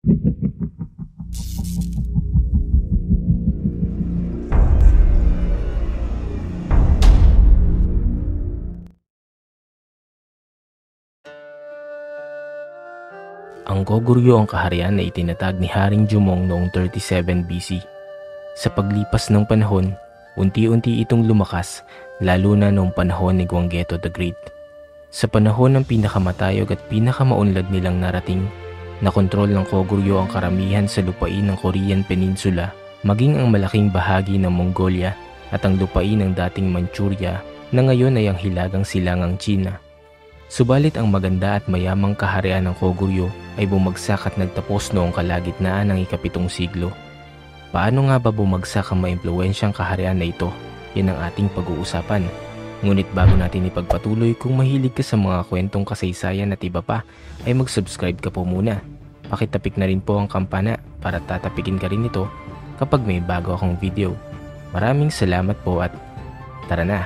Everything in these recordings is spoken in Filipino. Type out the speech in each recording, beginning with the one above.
Ang Goguryeo ang kaharian na itinatag ni Haring Jumong noong 37 BC. Sa paglipas ng panahon, unti-unti itong lumakas, lalo na noong panahon ni Gwanggaeto the Great. Sa panahon ng pinakamatayog at pinakamaunlad nilang narating, nakontrol ng Goguryeo ang karamihan sa lupain ng Korean Peninsula, maging ang malaking bahagi ng Mongolia at ang lupain ng dating Manchuria na ngayon ay ang hilagang silangang China. Subalit ang maganda at mayamang kaharian ng Goguryeo ay bumagsak at nagtapos noong kalagitnaan ng ika-7 siglo. Paano nga ba bumagsak ang maimpluwensyang kaharian na ito? Yan ang ating pag-uusapan. Ngunit bago natin ipagpatuloy, kung mahilig ka sa mga kwentong kasaysayan at iba pa, ay mag-subscribe ka po muna. Pakitapik na rin po ang kampana para tatapikin ka rin ito kapag may bago akong video. Maraming salamat po at tara na!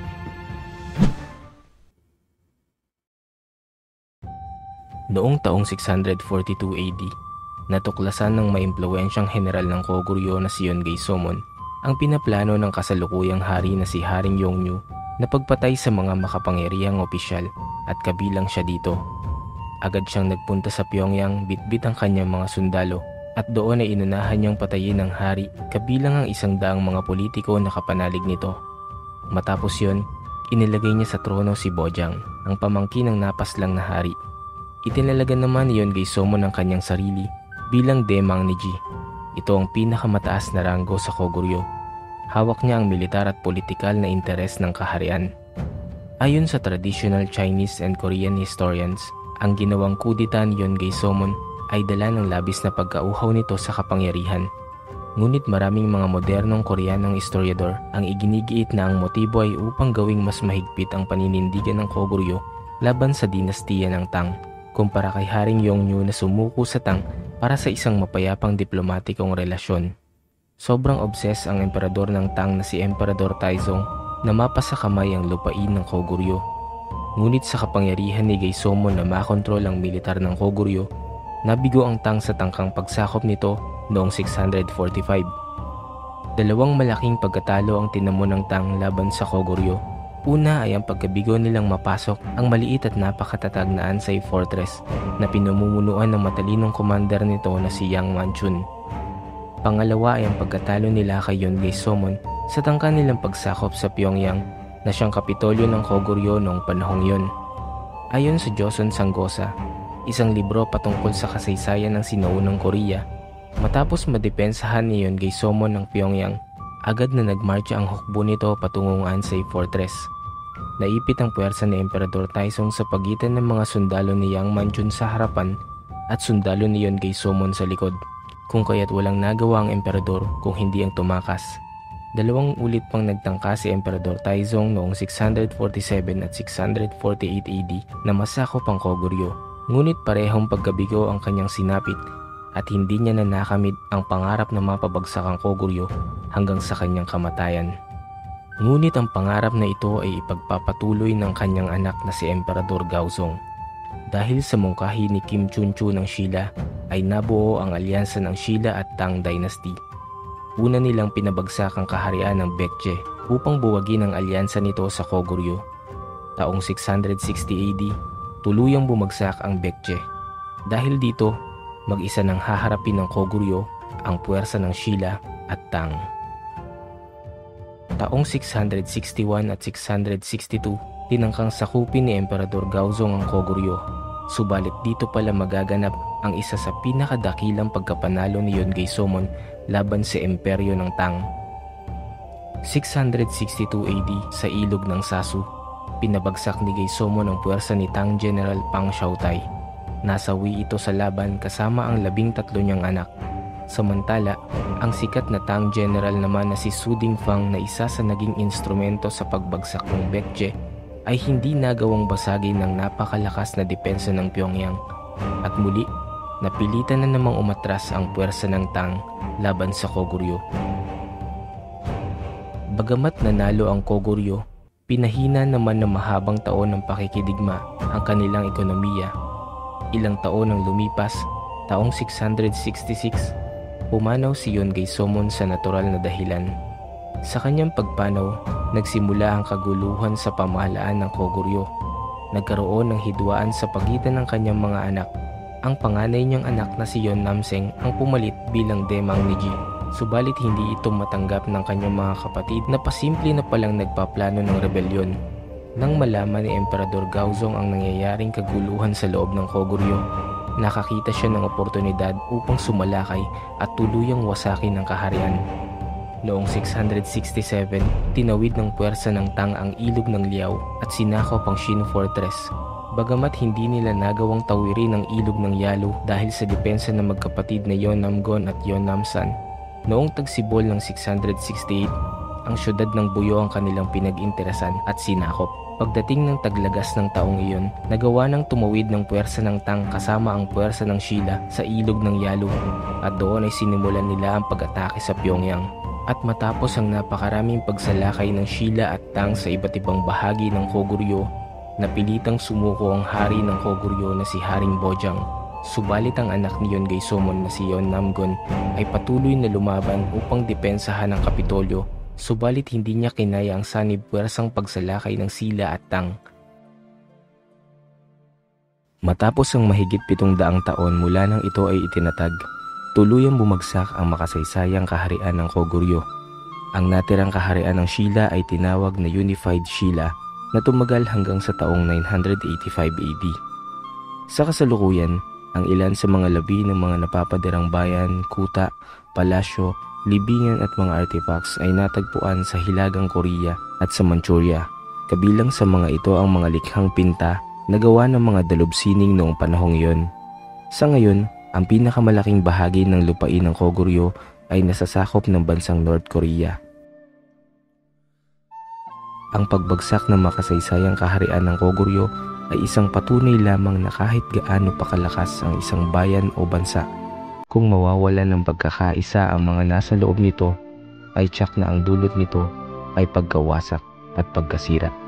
Noong taong 642 AD, natuklasan ng maimpluwensyang general ng Goguryeo na si Yeongae Somon ang pinaplano ng kasalukuyang hari na si Haring Yeongnyu na pagpatay sa mga makapangyarihang opisyal at kabilang siya dito. Agad siyang nagpunta sa Pyongyang bitbit ang kanyang mga sundalo at doon ay inunahan niyang patayin ng hari kabilang ang 100 mga politiko na kapanalig nito. Matapos yon, inilagay niya sa trono si Bojang, ang pamangkin ng napaslang na hari. Itinalagan naman ni Yeongae Somon ang kanyang sarili bilang Daemang ni Ji. Ito ang pinakamataas na ranggo sa Goguryeo. Hawak niya ang militar at politikal na interes ng kaharian. Ayon sa traditional Chinese and Korean historians, ang ginawang kudita ni Yeongae Somon ay dala ng labis na pagkauhaw nito sa kapangyarihan. Ngunit maraming mga modernong Koreanong historiador ang iginigiit na ang motibo ay upang gawing mas mahigpit ang paninindigan ng Goguryeo laban sa dinastiya ng Tang, kumpara kay Haring Yeongnyu na sumuko sa Tang para sa isang mapayapang diplomatikong relasyon. Sobrang obses ang emperador ng Tang na si Emperador Taizong na mapasa kamay ang lupain ng Goguryeo. Ngunit sa kapangyarihan ni Gae Somon na makontrol ang militar ng Goguryeo, nabigo ang Tang sa tangkang pagsakop nito noong 645. Dalawang malaking pagkatalo ang tinamo ng Tang laban sa Goguryeo. Una ay ang pagkabigo nilang mapasok ang maliit at napakatatag na Ansai Fortress na pinamumunuan ng matalinong commander nito na si Yang Manchun. Pangalawa ay ang pagkatalo nila kay Yeongae Somon sa tangka nilang pagsakop sa Pyongyang na siyang kapitolyo ng Goguryeo noong panahong yon. Ayon sa Joseon Sanggosa, isang libro patungkol sa kasaysayan ng sinaunang Korea, matapos madepensahan ni Yeongae Somon ng Pyongyang, agad na nagmarcha ang hukbo nito patungong Ansai Fortress. Naipit ang puwersa ni Emperador Taizong sa pagitan ng mga sundalo ni Yang Manchun sa harapan at sundalo ni Yeongae Somon sa likod, kung kaya't walang nagawa ang emperador kung hindi ang tumakas. Dalawang ulit pang nagtangka si Emperador Taizong noong 647 at 648 AD na masakop ang Goguryeo, ngunit parehong pagkabigo ang kanyang sinapit at hindi niya na nakamit ang pangarap na mapabagsak ang Goguryeo hanggang sa kanyang kamatayan. Ngunit ang pangarap na ito ay ipagpapatuloy ng kanyang anak na si Emperador Gaozong. Dahil sa mungkahi ni Kim Chunchu ng Shilla ay nabuo ang alyansa ng Shilla at Tang Dynasty. Una nilang pinabagsak ang kaharian ng Baekje upang buwagin ang alyansa nito sa Goguryeo. Taong 660 AD, tuluyang bumagsak ang Baekje. Dahil dito, mag-isa nang haharapin ng Goguryeo ang puwersa ng Shilla at Tang. Taong 661 at 662, tinangkang sakupin ni Emperador Gaozong ang Goguryeo. Subalit dito pala magaganap ang isa sa pinakadakilang pagkapanalo ni Yeongae Somon laban sa imperyo ng Tang. 662 AD sa ilog ng Sasu, pinabagsak ni Gae Somon ang puwersa ni Tang General Pang Xiaotai. Nasawi ito sa laban kasama ang 13 niyang anak. Samantala, ang sikat na Tang General naman na si Su Dingfang na isa sa naging instrumento sa pagbagsak ng Baekje ay hindi nagawang basagin ng napakalakas na depensa ng Pyongyang. At muli, napilitan na namang umatras ang puwersa ng Tang laban sa Goguryeo. Bagamat nanalo ang Goguryeo, pinahina naman ng mahabang taon ng pakikidigma ang kanilang ekonomiya. Ilang taon ang lumipas Taong 666, pumanaw si Yonggae-somon sa natural na dahilan. Sa kanyang pagpanaw, nagsimula ang kaguluhan sa pamahalaan ng Koguryo. Nagkaroon ng hidwaan sa pagitan ng kanyang mga anak. Ang panganay niyang anak na si Yeon Namseng ang pumalit bilang demang ni Ji. Subalit hindi ito matanggap ng kanyang mga kapatid na pasimple na palang nagpaplano ng rebelyon. Nang malaman ni Emperador Gaozong ang nangyayaring kaguluhan sa loob ng Koguryo, nakakita siya ng oportunidad upang sumalakay at tuluyang wasakin ang kaharian. Noong 667, tinawid ng puwersa ng Tang ang ilog ng Liao at sinakop ang Shin Fortress. Bagamat hindi nila nagawang tawirin ang ilog ng Yalu dahil sa depensa ng magkapatid na Yeon Namgon at Yeon Namsan, noong tagsibol ng 668, ang syudad ng Buyo ang kanilang pinag-interesan at sinakop. Pagdating ng taglagas ng taong iyon, nagawa ng tumawid ng puwersa ng Tang kasama ang puwersa ng Shilla sa ilog ng Yalu at doon ay sinimulan nila ang pag-atake sa Pyongyang. At matapos ang napakaraming pagsalakay ng Shilla at Tang sa iba't ibang bahagi ng Koguryo, napilitang sumuko ang hari ng Koguryo na si Haring Bojang. Subalit ang anak ni Yonggae-somon na si Yeon Namgon ay patuloy na lumaban upang depensahan ang Kapitolyo, subalit hindi niya kinaya ang sanib puwersang pagsalakay ng Silla at Tang. Matapos ang mahigit 700 taon mula nang ito ay itinatag, tuluyang bumagsak ang makasaysayang kaharian ng Koguryo. Ang natirang kaharian ng Shilla ay tinawag na Unified Shilla na tumagal hanggang sa taong 985 AD. Sa kasalukuyan, ang ilan sa mga labi ng mga napapadirang bayan, kuta, palasyo, libingan at mga artifacts ay natagpuan sa Hilagang Korea at sa Manchuria. Kabilang sa mga ito ang mga likhang pinta na gawa ng mga dalubsining noong panahong iyon. Sa ngayon, ang pinakamalaking bahagi ng lupain ng Koguryo ay nasasakop ng bansang North Korea. Ang pagbagsak ng makasaysayang kaharian ng Koguryo ay isang patunay lamang na kahit gaano pa kalakas ang isang bayan o bansa, kung mawawalan ng pagkakaisa ang mga nasa loob nito, ay tiyak na ang dulot nito ay pagkawasak at pagkasira.